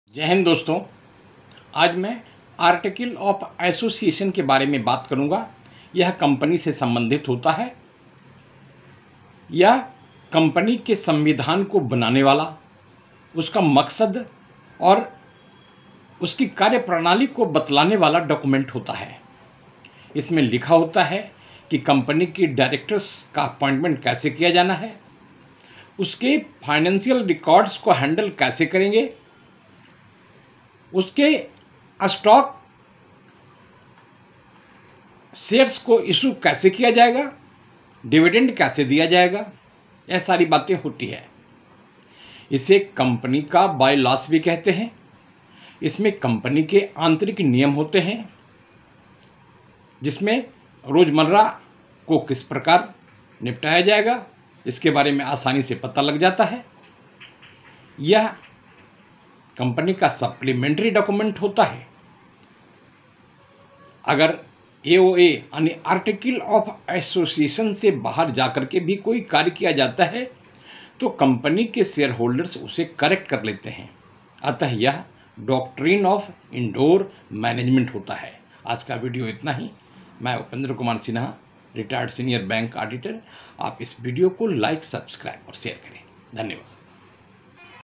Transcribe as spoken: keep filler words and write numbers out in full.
जय हिंद दोस्तों। आज मैं आर्टिकल ऑफ एसोसिएशन के बारे में बात करूंगा। यह कंपनी से संबंधित होता है। यह कंपनी के संविधान को बनाने वाला, उसका मकसद और उसकी कार्यप्रणाली को बतलाने वाला डॉक्यूमेंट होता है। इसमें लिखा होता है कि कंपनी की डायरेक्टर्स का अपॉइंटमेंट कैसे किया जाना है, उसके फाइनेंशियल रिकॉर्ड्स को हैंडल कैसे करेंगे, उसके स्टॉक शेयर्स को इशू कैसे किया जाएगा, डिविडेंड कैसे दिया जाएगा, यह सारी बातें होती है। इसे कंपनी का बाय लॉस भी कहते हैं। इसमें कंपनी के आंतरिक नियम होते हैं, जिसमें रोजमर्रा को किस प्रकार निपटाया जाएगा इसके बारे में आसानी से पता लग जाता है। यह कंपनी का सप्लीमेंट्री डॉक्यूमेंट होता है। अगर ए ओ ए यानी आर्टिकल ऑफ एसोसिएशन से बाहर जाकर के भी कोई कार्य किया जाता है तो कंपनी के शेयर होल्डर्स उसे करेक्ट कर लेते हैं। अतः यह डॉक्ट्रिन ऑफ इंडोर मैनेजमेंट होता है। आज का वीडियो इतना ही। मैं Upendra Kumar Sinha, retired senior bank auditor. आप इस वीडियो को लाइक, सब्सक्राइब और शेयर करें। धन्यवाद।